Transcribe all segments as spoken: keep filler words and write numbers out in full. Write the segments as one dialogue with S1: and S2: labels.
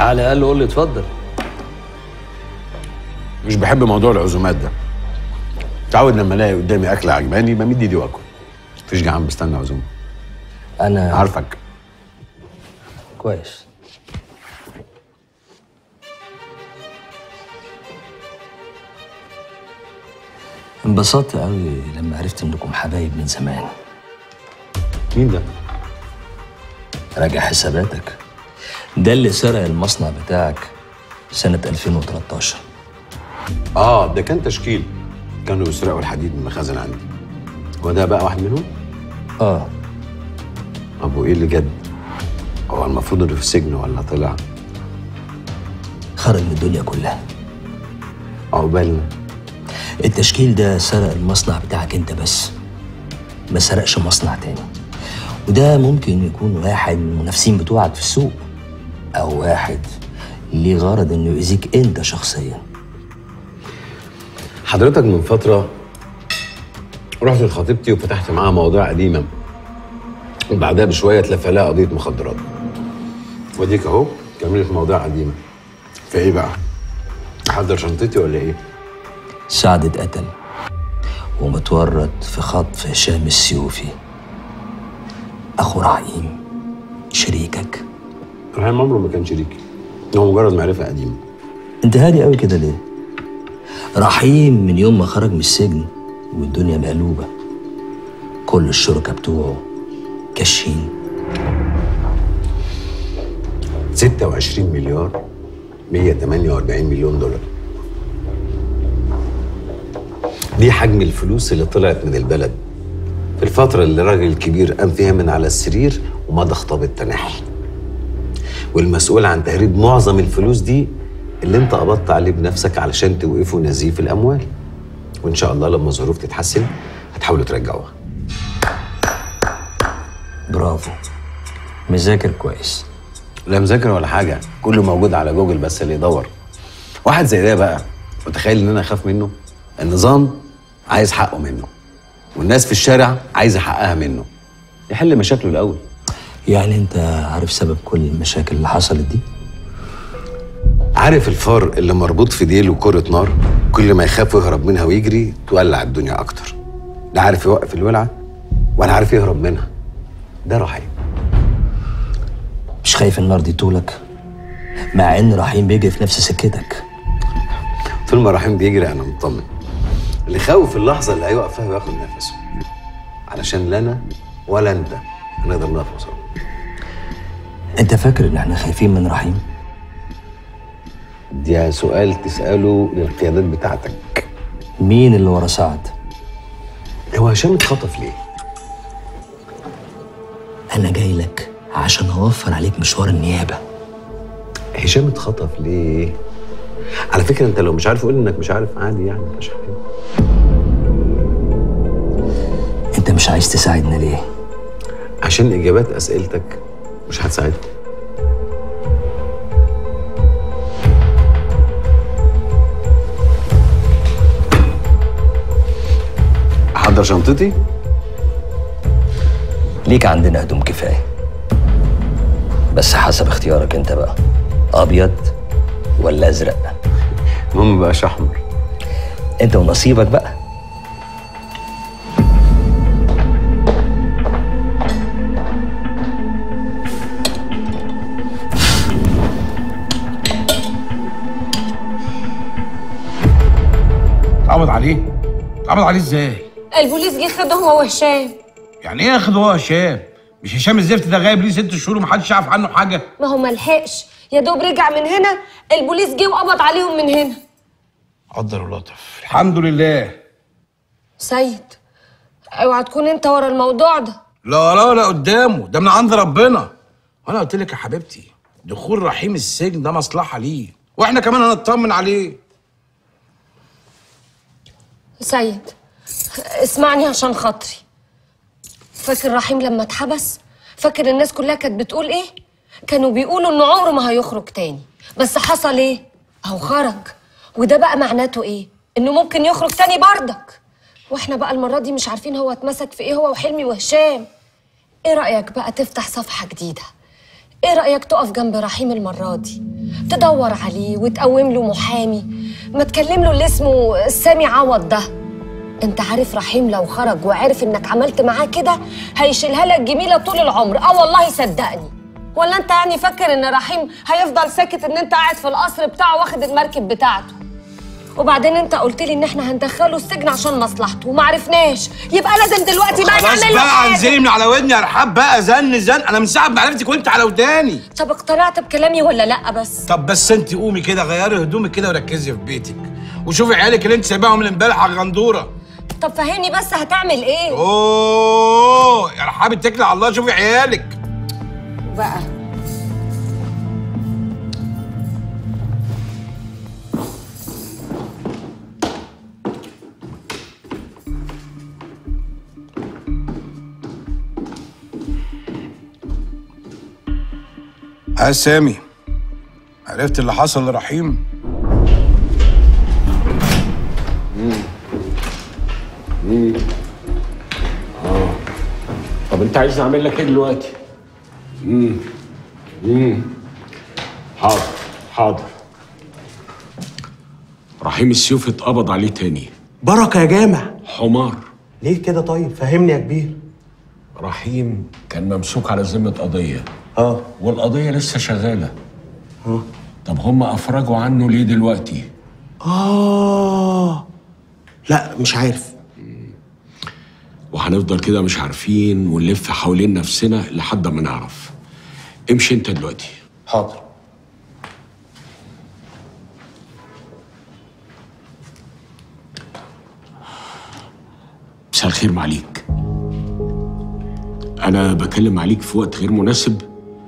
S1: على الاقل قول لي اتفضل.
S2: مش بحب موضوع العزومات ده. متعود لما الاقي قدامي اكل عجباني بمد ايدي واكل. مفيش جعان بستنى عزومه.
S1: انا
S2: عارفك.
S1: كويس. انبسطت قوي لما عرفت انكم حبايب من زمان.
S2: مين ده؟
S1: راجع حساباتك. ده اللي سرق المصنع بتاعك سنة ألفين وتلتاشر.
S2: اه ده كان تشكيل. كانوا يسرقوا الحديد من المخازن عندي. هو ده بقى واحد منهم؟
S1: اه.
S2: طب وايه اللي جد؟ هو المفروض انه في السجن ولا طلع؟
S1: خرج من الدنيا كلها.
S2: عقبالنا.
S1: التشكيل ده سرق المصنع بتاعك انت بس، ما سرقش مصنع تاني. وده ممكن يكون واحد من المنافسين بتوعك في السوق، او واحد ليه غرض انه يأذيك انت شخصيا.
S2: حضرتك من فترة رحت لخطيبتي وفتحت معاها مواضيع قديمة، وبعدها بشوية اتلفى لها قضية مخدرات. وديك اهو كملت مواضيع قديمة. فايه بقى؟ احضر شنطتي ولا ايه؟
S1: سعد اتقتل ومتورط في خطف هشام السيوفي اخو رحيم شريكك.
S2: رحيم عمره ما كان شريكي، هو مجرد معرفة قديمة.
S1: انت هادي قوي كده ليه؟ رحيم من يوم ما خرج من السجن والدنيا مقلوبة، كل الشركاء بتوعه كاشين.
S2: ستة وعشرين مليار مية وتمانية وأربعين مليون دولار. دي حجم الفلوس اللي طلعت من البلد في الفترة اللي الراجل الكبير قام فيها من على السرير ومضى خطاب التنحي. والمسؤول عن تهريب معظم الفلوس دي اللي انت قبضت عليه بنفسك علشان توقفوا نزيف الأموال. وإن شاء الله لما الظروف تتحسن هتحاولوا ترجعوها.
S1: برافو، مذاكر كويس.
S2: لا مذاكر ولا حاجة، كله موجود على جوجل بس اللي يدور. واحد زي ده بقى متخيل ان انا اخاف منه؟ النظام عايز حقه منه، والناس في الشارع عايزه حقها منه. يحل مشاكله الاول.
S1: يعني انت عارف سبب كل المشاكل اللي حصلت دي؟
S2: عارف الفار اللي مربوط في ديله كرة نار، كل ما يخاف يهرب منها ويجري تولع الدنيا اكتر. لا عارف يوقف الولعه ولا عارف يهرب منها. ده رحيم.
S1: مش خايف النار دي طولك؟ مع ان رحيم بيجري في نفس سكتك.
S2: طول ما رحيم بيجري انا مطمن. اللي خاوف اللحظه اللي هيوقف فيها وياخد نفسه، علشان لا انا ولا انت هنقدر نقف قصاده.
S1: انت فاكر ان احنا خايفين من رحيم؟
S2: ده سؤال تساله للقيادات بتاعتك.
S1: مين اللي ورا سعد؟
S2: هو هشام اتخطف ليه؟
S1: انا جاي لك عشان اوفر عليك مشوار النيابه.
S2: هشام اتخطف ليه؟ على فكره انت لو مش عارف قول انك مش عارف، عادي يعني مش حاجه.
S1: انت مش عايز تساعدنا ليه؟
S2: عشان اجابات اسئلتك مش هتساعدني. احضر شنطتي؟
S1: ليك عندنا هدوم كفايه، بس حسب اختيارك انت بقى، ابيض ولا ازرق؟
S2: المهم بقاش احمر.
S1: انت ونصيبك بقى.
S3: اتقبض عليه؟ اتقبض عليه ازاي؟
S4: البوليس جه خده هو وهشام.
S3: يعني ايه ياخد هو هشام؟ مش هشام الزفت ده غايب ليه ست شهور ومحدش يعرف عنه حاجه؟
S4: ما هو ملحقش، يا دوب رجع من هنا البوليس جه وقبض عليهم من هنا.
S3: قدر ولطف، الحمد لله.
S4: سيد اوعى تكون انت ورا الموضوع ده.
S3: لا لا لا قدامه، ده من عند ربنا. وانا قلت لك يا حبيبتي دخول رحيم السجن ده مصلحه ليه، واحنا كمان هنطمن عليه.
S4: سيد اسمعني عشان خاطري. فاكر رحيم لما اتحبس؟ فاكر الناس كلها كانت بتقول ايه؟ كانوا بيقولوا انه عمره ما هيخرج تاني، بس حصل ايه؟ اهو خرج. وده بقى معناته ايه؟ انه ممكن يخرج تاني بردك. واحنا بقى المرة دي مش عارفين هو اتمسك في ايه هو وحلمي وهشام. ايه رأيك بقى تفتح صفحة جديدة؟ ايه رأيك تقف جنب رحيم المرة دي؟ تدور عليه وتقوم له محامي، ما تكلم له اللي اسمه سامي عوض ده. انت عارف رحيم لو خرج وعرف انك عملت معاه كده هيشيلها لك جميلة طول العمر. اه والله صدقني. ولا انت يعني فاكر ان رحيم هيفضل ساكت ان انت قاعد في القصر بتاعه واخد المركب بتاعته؟ وبعدين انت قلت لي ان احنا هندخله السجن عشان مصلحته وما عرفناش، يبقى لازم دلوقتي بقى
S3: خلاص
S4: نعمل له
S3: بقى
S4: حاجة.
S3: انزلي من على ودني يا رحاب بقى، زن زن، انا من ساعه ما عرفتك وانت على وداني.
S4: طب اقتنعت بكلامي ولا لا بس؟
S3: طب بس انت قومي كده غيري هدومك كده وركزي في بيتك وشوفي عيالك اللي انت سايباهم من امبارح على الغندوره.
S4: طب فهمني بس هتعمل ايه؟
S3: اوه يا رحاب اتكلي على الله، شوفي عيالك
S4: بقى
S3: ها سامي، عرفت اللي حصل لرحيم؟
S5: امم امم اه طب انت عايز اعمل لك ايه دلوقتي؟ امم امم حاضر حاضر. رحيم السيوف اتقبض عليه تاني.
S6: بركة يا جامع.
S5: حمار.
S6: ليه كده طيب؟ فهمني يا كبير.
S5: رحيم كان ممسوك على ذمة قضية.
S6: اه
S5: والقضية لسه شغالة.
S6: اه
S5: طب هم افرجوا عنه ليه دلوقتي؟
S6: اه لا مش عارف.
S5: وهنفضل كده مش عارفين ونلف حوالين نفسنا لحد ما نعرف. امشي انت دلوقتي.
S6: حاضر.
S5: مساء الخير معليك. أنا بكلم عليك في وقت غير مناسب.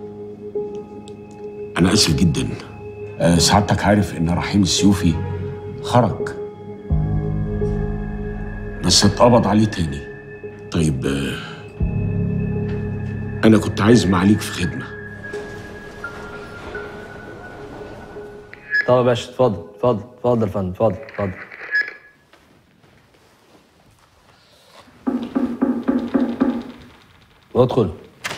S5: أنا آسف جدا. أه سعادتك عارف إن رحيم السيوفي خرج بس اتقبض عليه تاني. طيب أه أنا كنت عايز معاليك في خدمة.
S1: طب يا باشا اتفضل اتفضل اتفضل يا فندم، اتفضل اتفضل. ادخل.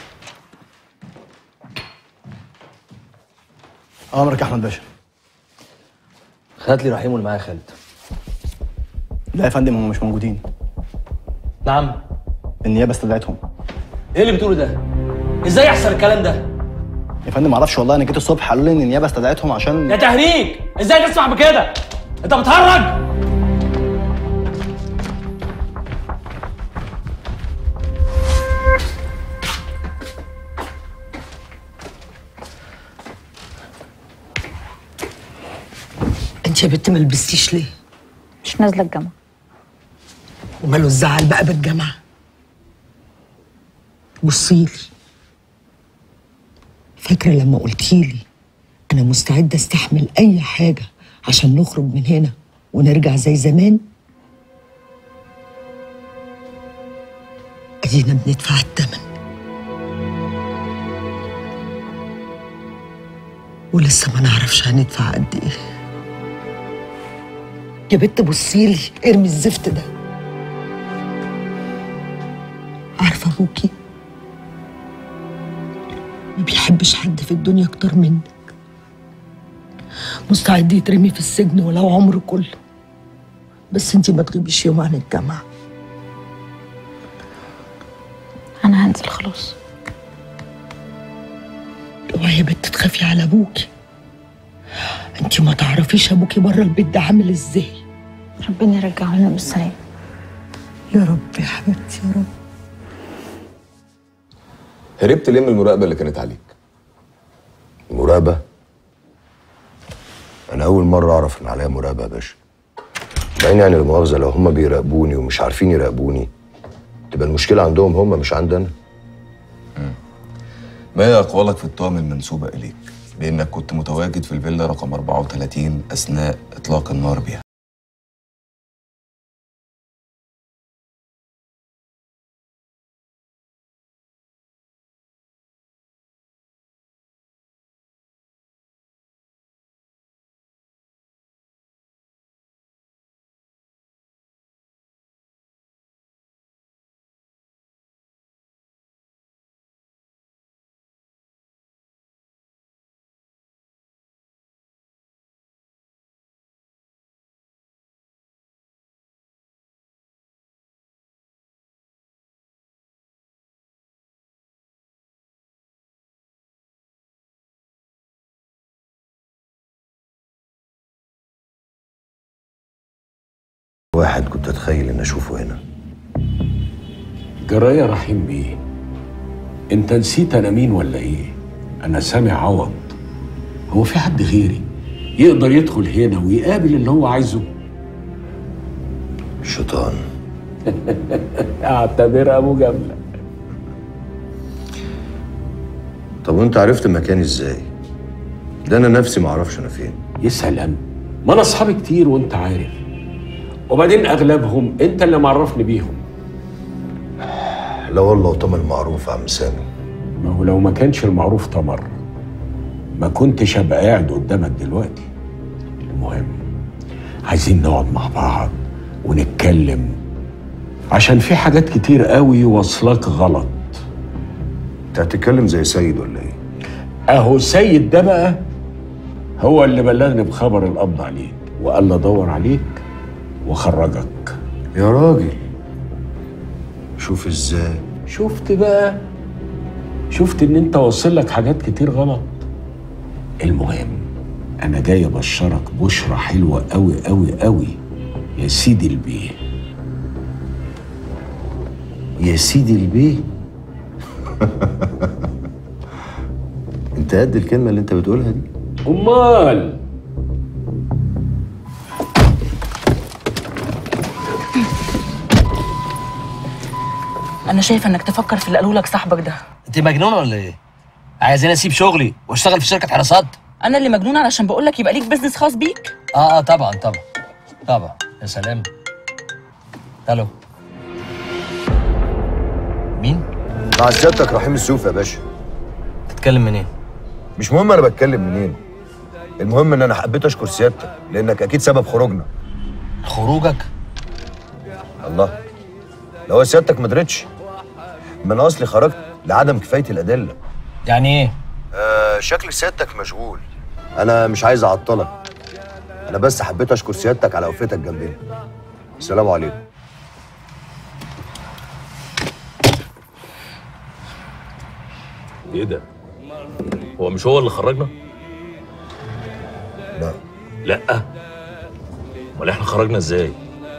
S6: امرك يا احمد باشا.
S1: هات لي رحيم واللي معايا خالد.
S6: لا يا فندم هم مش موجودين.
S1: نعم؟
S6: النيابه استدعتهم.
S1: ايه اللي بتقوله ده؟ ازاي يحصل الكلام ده؟
S6: يا فندم معرفش والله، انا جيت الصبح قالوا لي ان النيابه استدعتهم عشان
S1: يا تهريج، ازاي تسمح بكده؟ انت بتهرج؟
S7: انت يا بنت ما لبستيش ليه؟
S8: مش نازله الجامعه.
S7: وماله الزعل بقى بالجامعه؟ بصيلي، فاكره لما قلتيلي انا مستعده استحمل اي حاجه عشان نخرج من هنا ونرجع زي زمان؟ ادينا بندفع الثمن ولسه ما نعرفش هندفع قد ايه. يا بنت بصيلي، ارمي الزفت ده. عارفه ابوكي ما بيحبش حد في الدنيا اكتر منك، مستعد يترمي في السجن ولو عمره كله، بس انتي ما تغيبيش يوم عن الجامعه.
S8: انا هنزل خلاص.
S7: اوعي يا بنت تخافي على ابوكي، انتي ما تعرفيش ابوكي بره البيت ده عامل ازاي.
S8: ربنا يرجعه لنا بالسلامه.
S7: يا رب يا حبيبتي يا رب.
S9: هربت ليه من المراقبة اللي كانت عليك؟
S10: مراقبة؟ أنا أول مرة أعرف إن عليا مراقبة يا باشا. بعدين يعني المؤاخذة لو هما بيراقبوني ومش عارفين يراقبوني تبقى المشكلة عندهم هما مش عندنا.
S9: ما هي أقوالك في التهم المنسوبة إليك بإنك كنت متواجد في الفيلا رقم أربعة وثلاثين أثناء إطلاق النار بها؟
S10: واحد كنت اتخيل ان اشوفه هنا.
S5: جرايه رحيم بيه، انت نسيت انا مين ولا ايه؟ انا سامع عوض. هو في حد غيري يقدر يدخل هنا ويقابل اللي هو عايزه؟
S10: الشيطان.
S5: اعتبرها مجامله.
S10: طب وانت عرفت مكاني ازاي؟ ده انا نفسي ما اعرفش انا فين.
S5: يا سلام، ما انا اصحابي كتير وانت عارف، وبعدين اغلبهم انت اللي معرفني بيهم.
S10: لا والله وطمن معروف يا عم سامي.
S5: ما هو لو ما كانش المعروف تمر ما كنتش ابقى قاعد قدامك دلوقتي. المهم عايزين نقعد مع بعض ونتكلم، عشان في حاجات كتير قوي واصلاك غلط.
S10: انت هتتكلم زي سيد ولا ايه؟
S5: اهو سيد ده بقى هو اللي بلغني بخبر القبض عليك وقال لي ادور عليك واخرجك.
S10: يا راجل شوف ازاي.
S5: شفت بقى، شفت ان انت واصل لك حاجات كتير غلط. المهم انا جاي ابشرك بشرة حلوة قوي قوي قوي يا سيدي البيه.
S10: يا سيدي البيه؟ انت قد الكلمة اللي انت بتقولها دي؟
S5: امال
S11: انا شايفه انك تفكر في اللي قاله لك صاحبك ده.
S1: انت مجنونه ولا ايه؟ عايزاني اسيب شغلي واشتغل في شركه حراسات؟
S11: انا اللي مجنونه علشان بقول لك يبقى ليك بيزنس خاص بيك.
S1: اه اه طبعا طبعا طبعا. يا سلام. الو، مين؟
S10: مع سيادتك رحيم السوف يا باشا.
S1: تتكلم منين؟
S10: مش مهم انا بتكلم منين، المهم ان انا حبيت اشكر سيادتك لانك اكيد سبب خروجنا.
S1: خروجك؟
S10: الله، لو سيادتك ما درتش ما انا اصلي خرجت لعدم كفايه الادله.
S1: يعني ايه؟
S10: آه شكل سيادتك مشغول، انا مش عايز اعطلك، انا بس حبيت اشكر سيادتك على وقفتك جنبنا. السلام عليكم.
S12: ايه ده؟ هو مش هو اللي خرجنا؟
S10: لا.
S12: لا؟ امال احنا خرجنا ازاي؟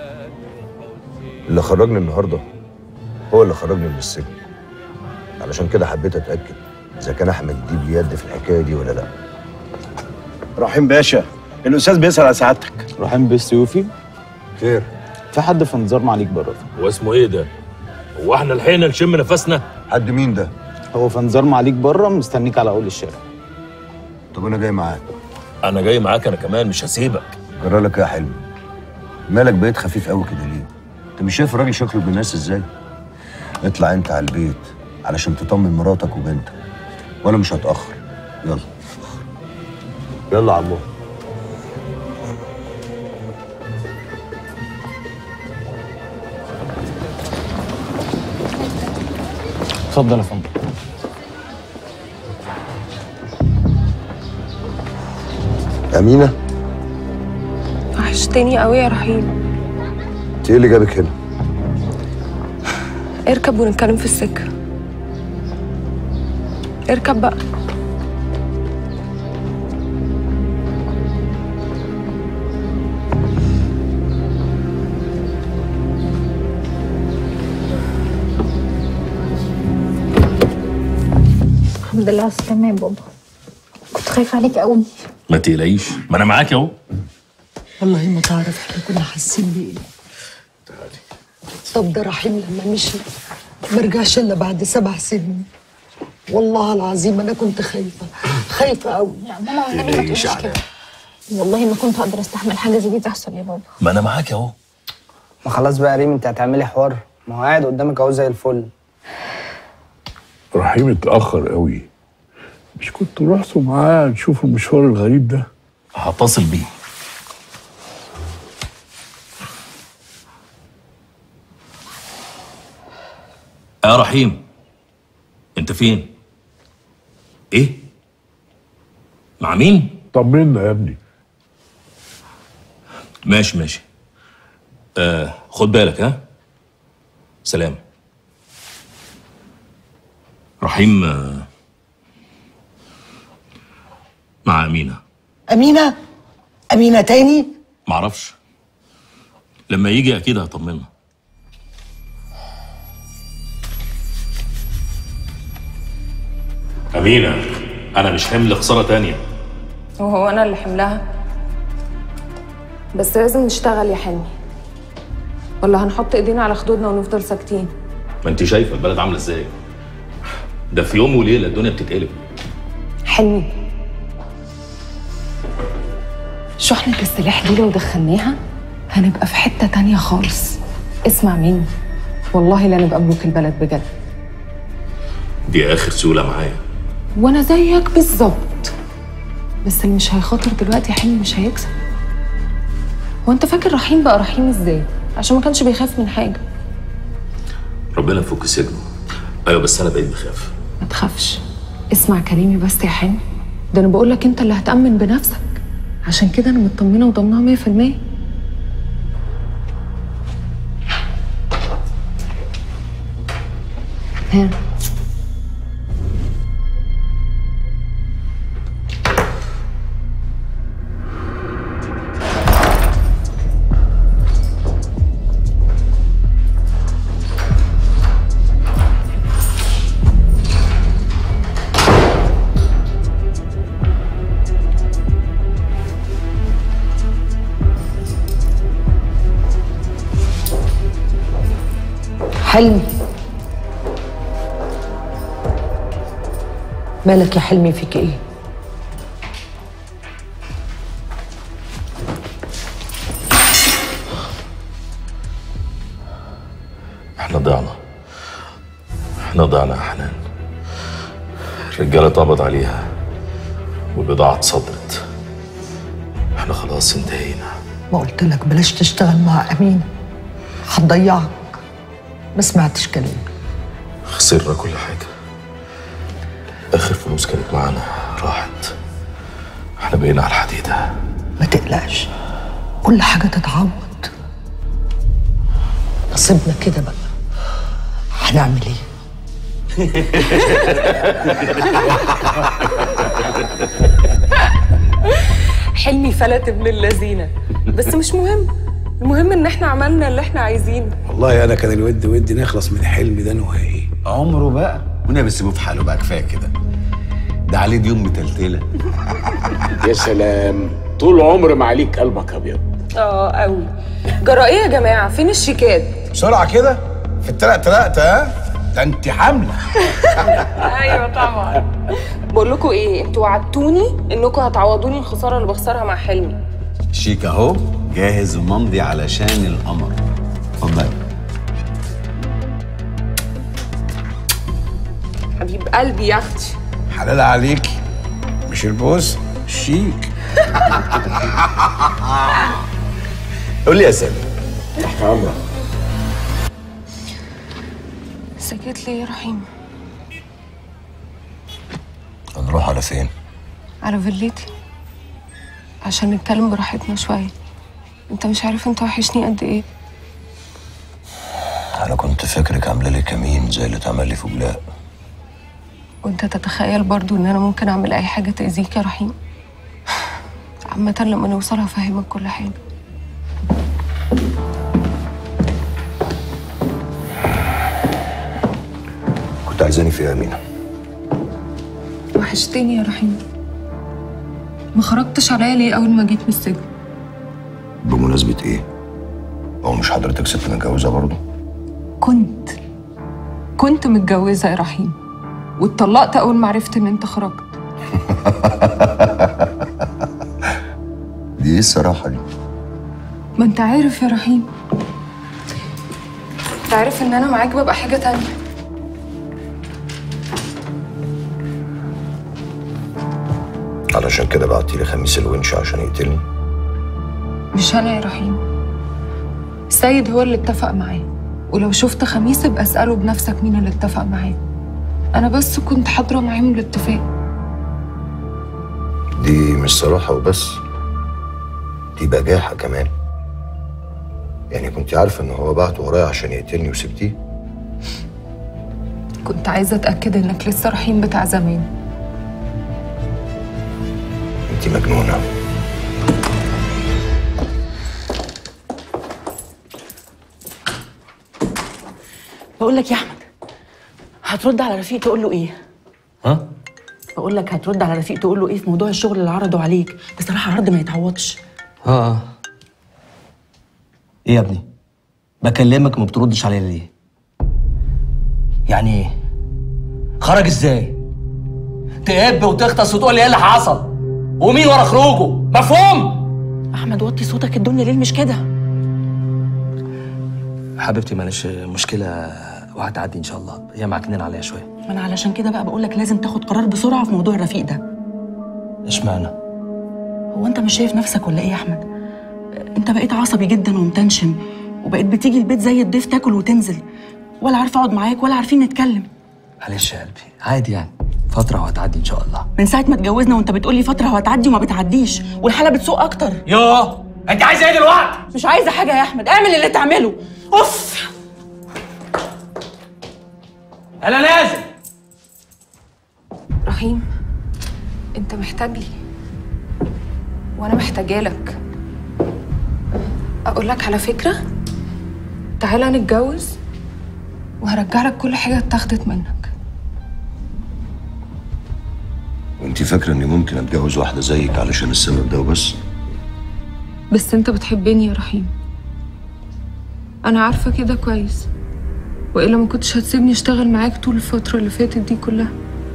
S10: اللي خرجني النهارده هو اللي خرجني من السجن، علشان كده حبيت اتاكد اذا كان احمد دي بيد في الحكايه دي ولا لا.
S13: رحيم باشا، الاستاذ بيسال على سعادتك.
S14: رحيم بيه السيوفي؟
S10: خير؟
S14: في حد في انتظار معاليك بره.
S12: هو اسمه ايه ده؟ هو احنا لحقنا نشم نفسنا؟
S10: حد مين ده؟
S14: هو في انتظار معاليك بره مستنيك على اول الشارع.
S10: طب انا جاي معاك.
S12: انا جاي معاك انا كمان، مش هسيبك.
S10: جرى لك ايه يا حلمي؟ مالك بقيت خفيف قوي كده ليه؟ انت مش شايف الراجل شكله ابن الناس ازاي؟ اطلع انت على البيت علشان تطمن مراتك وبنتك، وانا مش هتاخر. يلا يلا يا عمو.
S14: اتفضل يا فندم.
S10: أمينة؟
S15: وحشتني قوي يا رحيم.
S10: انت ايه اللي جابك هنا؟
S15: اركب ونتكلم في السكة. اركب بقى.
S8: الحمد لله على السلامة يا بابا. كنت خايفة عليك قوي.
S12: ما تقلقيش، ما انا معاك اهو.
S7: والله ما تعرف احنا كنا حاسين بايه. طب ده رحيم لما مشي ما رجعش الا بعد سبع سنين. والله العظيم انا كنت خايفه خايفه قوي.
S8: يا ماما والنبي ما تقوليش كده. والله ما كنت اقدر استحمل حاجه زي دي تحصل يا بابا.
S12: ما انا معاك اهو.
S6: ما خلاص بقى يا ريم، انت هتعملي حوار؟ ما هو قاعد قدامك اهو زي الفل.
S16: رحيم اتأخر قوي، مش كنت رحتوا معاه نشوف المشوار الغريب ده؟
S12: هتصل بيه. يا رحيم انت فين؟ ايه؟ مع مين؟
S16: طمنا يا ابني.
S12: ماشي ماشي. آه خد بالك ها. سلام. رحيم آه مع أمينة.
S7: أمينة؟ أمينة تاني؟
S12: معرفش. لما يجي اكيد هطمنه. أمينة، أنا مش حمل خسارة تانية.
S15: وهو انا اللي حملها؟ بس لازم نشتغل يا حلمي، ولا هنحط ايدينا على خدودنا ونفضل ساكتين؟
S12: ما أنت شايفة البلد عاملة إزاي؟ ده في يوم وليلة الدنيا بتتقلب.
S15: حلمي، شحنة السلاح دي لو دخلناها هنبقى في حتة تانية خالص. اسمع مني، والله لا نبقى ملوك البلد بجد.
S12: دي آخر سهولة معايا.
S15: وانا زيك بالظبط، بس اللي مش هيخاطر دلوقتي يا حلمي مش هيكسب. هو انت فاكر رحيم بقى رحيم ازاي؟ عشان ما كانش بيخاف من حاجة.
S12: ربنا يفك سجنه. أيوة بس أنا بقيت بخاف.
S15: ما تخافش، اسمع كلامي بس يا حلمي، ده انا بقول لك انت اللي هتأمن بنفسك، عشان كده انا مطمنة وضامنها مية في المية. ها
S7: حلمي، مالك يا حلمي؟ فيك ايه؟
S12: احنا ضعنا. احنا ضعنا يا حنان. الرجالة اتقبض عليها والبضاعة اتصدرت. احنا خلاص انتهينا.
S7: ما قلت لك بلاش تشتغل مع أمين، هتضيعك. ما سمعتش كلامي.
S12: خسرنا كل حاجة. آخر فلوس كانت معانا راحت. احنا بقينا على الحديدة.
S7: ما تقلقش، كل حاجة تتعوض. نصيبنا كده بقى، هنعمل ايه؟
S15: حلمي فلت ابن اللذينة، بس مش مهم، المهم ان احنا عملنا اللي احنا عايزينه.
S3: والله انا كان الود ودي نخلص من الحلم ده نهائي.
S2: عمره بقى ونبي سيبوه في حاله بقى، كفايه كده. ده عليه ديون متلتله.
S5: يا سلام، طول عمر ما عليك قلبك ابيض.
S15: اه قوي. جرى ايه يا جماعه؟ فين الشيكات؟
S3: بسرعه كده في التلق تلقت. ها ده انت حامله.
S15: ايوه طبعا. بقول لكم ايه، انتوا وعدتوني انكم هتعوضوني الخساره اللي بخسرها مع حلمي.
S2: شيك اهو جاهز وممضي علشان القمر. اتفضلي.
S15: حبيب قلبي يا اختي.
S3: حلال عليكي، مش البوس الشيك.
S2: قول لي يا سامي.
S5: تحت امرك.
S15: سكت ليه يا رحيم؟
S10: هنروح على فين؟
S15: على فيلتي، عشان نتكلم براحتنا شويه. انت مش عارف انت وحشني قد ايه.
S10: انا كنت فاكرك عامله لي كمين زي اللي اتعمل لي في بلاء.
S15: وانت تتخيل برضو ان انا ممكن اعمل اي حاجه تاذيك يا رحيم؟ عامه لما نوصل هفهمك كل حاجه.
S10: كنت عايزاني في ايه يا امينه؟
S15: وحشتني يا رحيم. ما خرجتش عليا ليه اول ما جيت من السجن؟
S10: بمناسبه ايه؟ هو مش حضرتك ست متجوزه برضه؟
S15: كنت كنت متجوزه يا رحيم، واتطلقت اول ما عرفت ان انت خرجت.
S10: دي ايه الصراحه دي؟
S15: ما انت عارف يا رحيم، انت عارف ان انا معاك ببقى حاجه تانية.
S10: علشان كده بعتيلي خميس الونش عشان يقتلني؟
S15: مش انا يا رحيم، سيد هو اللي اتفق معاه، ولو شفت خميس ابقى اساله بنفسك مين اللي اتفق معاه. انا بس كنت حاضره معاهم الاتفاق.
S10: دي مش صراحه وبس، دي بجاحه كمان. يعني كنت عارفه ان هو بعت ورايا عشان يقتلني وسبتيه؟
S15: كنت عايزه اتاكد انك لسه رحيم بتاع زمان.
S10: انت مجنونه.
S11: بقول لك يا احمد، هترد على رفيق تقول له ايه؟
S1: ها؟
S11: بقول لك هترد على رفيق تقول له ايه في موضوع الشغل اللي عرضوا عليك؟ بصراحه عرض ما يتعوضش.
S1: اه ايه يا ابني؟ بكلمك ما بتردش عليا ليه؟ يعني ايه؟ خرج ازاي؟ تقب وتغطس وتقول لي ايه اللي حصل؟ ومين ورا خروجه؟ مفهوم؟
S11: احمد وطي صوتك، الدنيا ليل مش كده.
S1: حبيبتي معلش، مشكلة وهتعدي ان شاء الله، هي معكنين عليها شوية.
S11: ما انا علشان كده بقى بقول لك لازم تاخد قرار بسرعه في موضوع الرفيق ده.
S1: اشمعنى؟
S11: هو انت مش شايف نفسك ولا ايه يا احمد؟ انت بقيت عصبي جدا ومتنشن، وبقيت بتيجي البيت زي الضيف تاكل وتنزل، ولا عارف اقعد معاك ولا عارفين نتكلم.
S1: معلش يا قلبي، عادي يعني، فترة وهتعدي ان شاء الله.
S11: من ساعه ما اتجوزنا وانت بتقول لي فتره وهتعدي وما بتعديش، والحاله بتسوء اكتر.
S1: يوه انت عايزه ايه دلوقتي؟
S11: مش عايزه حاجه يا احمد، اعمل اللي تعمله. اوف
S1: انا نازل.
S15: رحيم، انت محتاج لي وانا محتاجه لك. اقول لك على فكره، تعالى نتجوز وهرجع لك كل حاجه اتاخدت منك.
S10: وانت فاكره اني ممكن اتجوز واحده زيك علشان السبب ده وبس؟
S15: بس انت بتحبني يا رحيم، انا عارفه كده كويس، والا ما كنتش هتسيبني اشتغل معاك طول الفتره اللي فاتت دي كلها.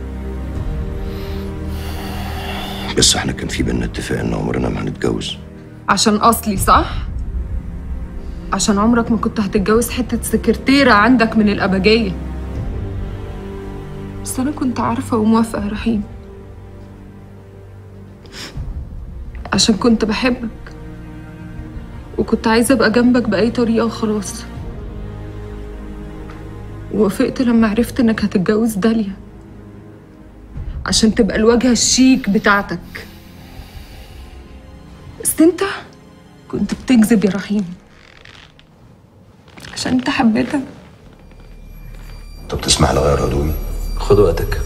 S10: بس احنا كان في بينا اتفاق ان عمرنا ما هنتجوز.
S15: عشان اصلي صح؟ عشان عمرك ما كنت هتتجوز حته سكرتيره عندك من الابجيه. بس انا كنت عارفه وموافقه يا رحيم، عشان كنت بحبك وكنت عايزه ابقى جنبك باي طريقه وخلاص. ووافقت لما عرفت انك هتتجوز داليا عشان تبقى الواجهه الشيك بتاعتك. بس انت كنت بتكذب يا رحيم عشان انت حبيتك.
S10: طب تسمح لي اغير هدومي؟
S2: خد وقتك.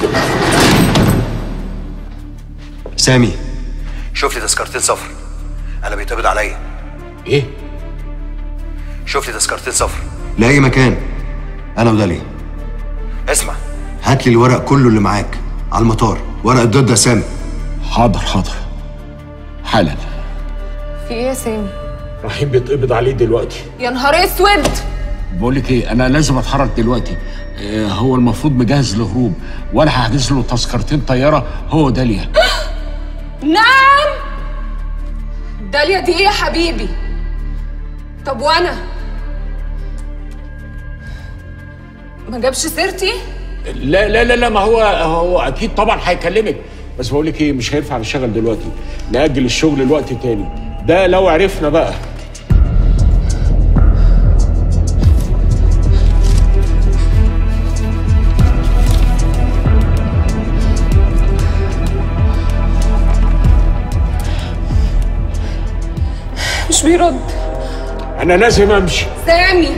S10: سامي، شوف لي تذكرتين سفر، انا بيتقبض عليا.
S5: ايه؟
S10: شوف لي تذكرتين سفر لاي مكان، انا وداليا. اسمع، هات لي الورق كله اللي معاك على المطار، ورق الضد يا سامي.
S5: حاضر حاضر حالا.
S15: في ايه يا سامي؟
S5: رحيم بيتقبض عليه دلوقتي.
S15: يا نهار اسود!
S5: بقول لك ايه، انا لازم اتحرك دلوقتي. آه هو المفروض مجهز لهروب، وانا هحجز له تذكرتين طياره هو داليا.
S15: نعم؟ داليا دي ايه يا حبيبي؟ طب وانا؟ ما جابش سيرتي؟
S5: لا لا لا لا، ما هو هو اكيد طبعا هيكلمك، بس بقول لك ايه، مش هينفع نشتغل دلوقتي، نأجل الشغل لوقت تاني، ده لو عرفنا بقى.
S15: مش بيرد.
S5: انا لازم امشي.
S15: سامي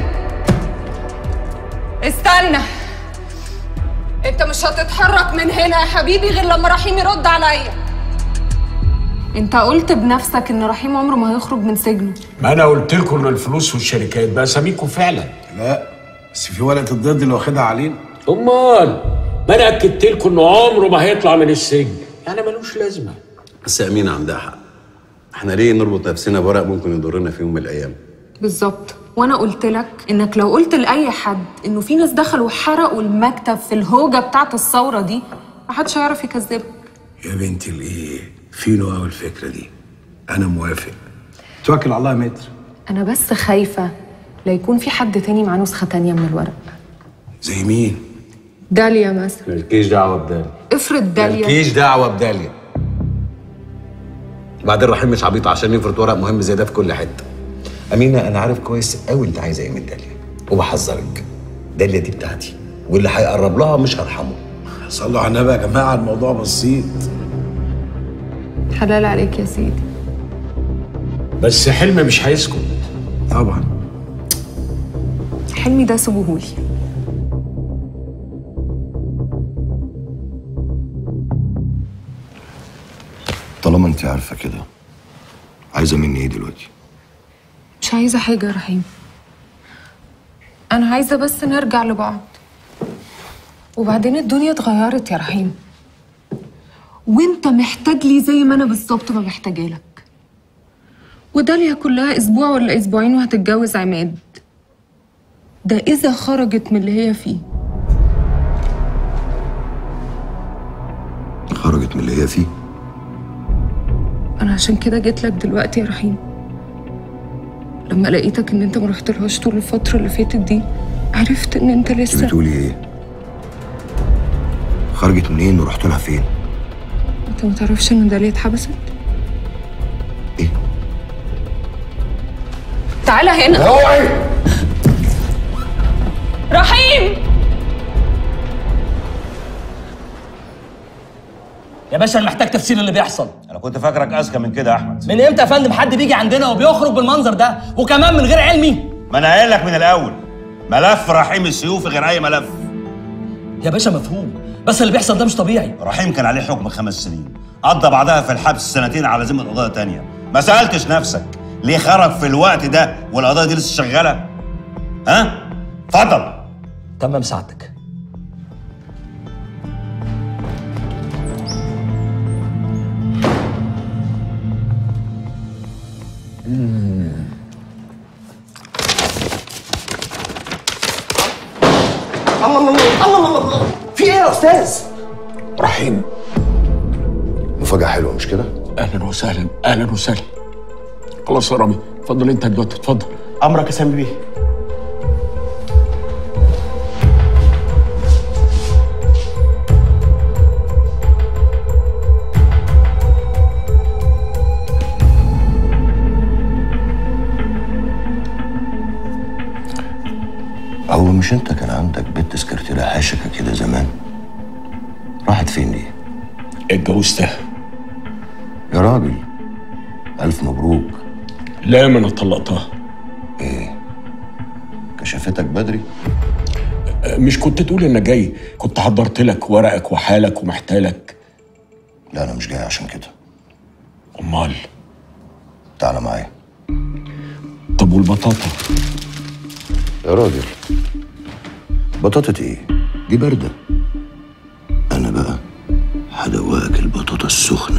S15: استنى، انت مش هتتحرك من هنا يا حبيبي غير لما رحيم يرد عليا. انت قلت بنفسك ان رحيم عمره ما هيخرج من سجنه.
S5: ما انا قلت لكم ان الفلوس والشركات باساميكم فعلا.
S3: لا بس في ورقه الضد اللي واخدها علينا.
S5: امال ما انا اكدت لكم انه عمره ما هيطلع من السجن، يعني ملوش لازمه.
S2: بس امينه عندها حق، احنا ليه نربط نفسنا بورق ممكن يضرنا في يوم من الايام؟
S15: بالظبط، وانا قلت لك انك لو قلت لاي حد انه في ناس دخلوا وحرقوا المكتب في الهوجه بتاعت الثوره دي محدش هيعرف يكذبك.
S3: يا بنتي الايه، فينو قوي الفكره دي، انا موافق. توكل على الله يا متر.
S15: انا بس خايفه لا يكون في حد تاني مع نسخه تانيه من الورق.
S3: زي مين؟
S15: داليا مثلا.
S2: مالكيش دعوه بداليا.
S15: افرض داليا.
S2: مالكيش دعوه بداليا. بعدين رحيم مش عبيط عشان يفرض ورق مهم زي ده في كل حته. امينه انا عارف كويس قوي انت عايزه ايه من داليا، وبحذرك داليا دي بتاعتي، واللي هيقرب لها مش هرحمه.
S3: صلوا على النبي يا جماعه، الموضوع بسيط.
S15: حلال عليك يا سيدي.
S5: بس حلمي مش هيسكت.
S3: طبعا.
S15: حلمي ده سيبوهولي.
S10: طالما انت عارفه كده، عايزه مني ايه دلوقتي؟
S15: مش عايزه حاجه يا رحيم. انا انا عايزه بس نرجع لبعض. وبعدين الدنيا اتغيرت يا رحيم، وانت محتاج لي زي ما انا بالظبط ما محتاجه لك. وداليا كلها اسبوع ولا اسبوعين وهتتجوز عماد، ده اذا خرجت من اللي هي فيه.
S10: خرجت من اللي هي فيه؟
S15: انا عشان كده جيت لك دلوقتي يا رحيم، لما لقيتك ان انت ما رحتلهاش طول الفتره اللي فاتت دي عرفت ان انت لسه.
S10: انت بتقولي ايه؟ خرجت منين ورحت لها فين؟
S15: انت ما تعرفش ان داليا اتحبست؟
S10: ايه؟
S15: تعالى هنا.
S10: اوعي
S15: رحيم.
S1: يا باشا انا محتاج تفسير اللي بيحصل.
S17: انا كنت فاكرك اذكى من كده يا احمد.
S1: من امتى يا فندم حد بيجي عندنا وبيخرج بالمنظر ده وكمان من غير علمي؟
S17: ما انا قايل لك من الاول، ملف رحيم السيوفي غير اي ملف.
S1: يا باشا مفهوم، بس اللي بيحصل ده مش طبيعي.
S17: رحيم كان عليه حكم خمس سنين، قضى بعدها في الحبس سنتين على ذمه قضايا تانية. ما سالتش نفسك ليه خرج في الوقت ده والقضايا دي لسه شغاله؟ ها؟ اتفضل.
S1: تمام سعادتك.
S18: الله الله الله الله الله، في ايه يا استاذ؟
S10: رحيم، مفاجأة حلوة مش كده؟
S5: اهلا وسهلا اهلا وسهلا. خلاص يا رامي، اتفضل انت دلوقتي، اتفضل.
S18: امرك يا سامي بيه.
S10: هو مش انت كان عندك بنت سكرتيرة حاشكة كده زمان؟ راحت فين دي؟
S5: اتجوزتها.
S10: يا راجل ألف مبروك.
S5: لا ما انا طلقتها.
S10: ايه؟ كشفتك بدري؟
S5: مش كنت تقول انك جاي؟ كنت حضرت لك ورقك وحالك ومحتالك.
S10: لا انا مش جاي عشان كده.
S5: امال؟
S10: تعالى معايا.
S5: طب والبطاطا؟
S10: يا راجل بطاطا ايه؟ دي باردة. انا بقى هدوقك البطاطا السخنة